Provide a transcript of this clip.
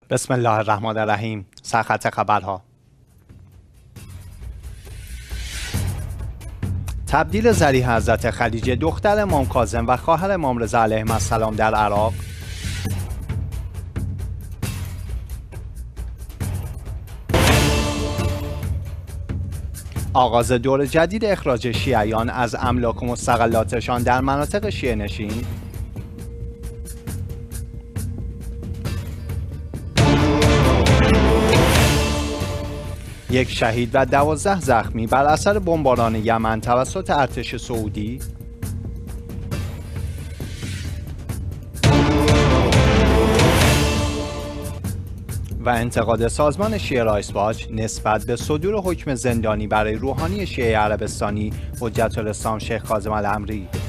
بسم الله الرحمن الرحیم. سرخط خبرها. تبدیل ضریح حضرت خدیجه دختر امام کاظم و خواهر امام رضا علیهم السلام در عراق. آغاز دور جدید اخراج شیعیان از املاک و مستقلاتشان در مناطق شیعه نشین. یک شهید و 12 زخمی بر اثر بمباران یمن توسط ارتش سعودی. و انتقاد سازمان شیعه رایتس واچ نسبت به صدور حکم زندانی برای روحانی شیعه عربستانی حجت الاسلام شیخ کاظم الامری.